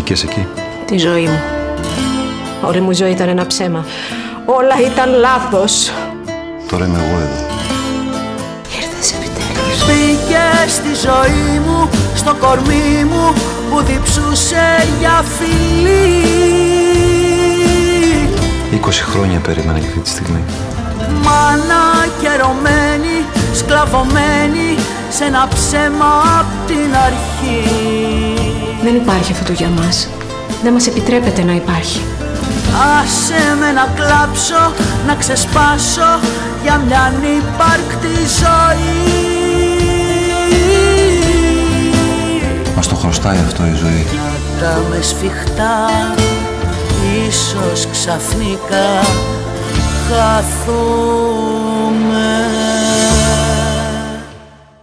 μπήκες εκεί? Τη ζωή μου. Όλη μου η ζωή ήταν ένα ψέμα. Όλα ήταν λάθος. Τώρα είμαι εγώ εδώ. Ήρθες επιτέλους. Μπήκες στη ζωή μου, στο κορμί μου που διψούσε για φιλί. 20 χρόνια περίμενα για αυτή τη στιγμή. Μάνα καιρωμένη, σκλαβωμένη σε ένα ψέμα απ' την αρχή. Δεν υπάρχει αυτό για μας. Δεν μας επιτρέπεται να υπάρχει. Άσε με να κλάψω, να ξεσπάσω για μια ανύπαρκτη ζωή. Μας το χρωστάει αυτό η ζωή. Κράτα με σφιχτά, ίσως ξαφνικά χαθούμε.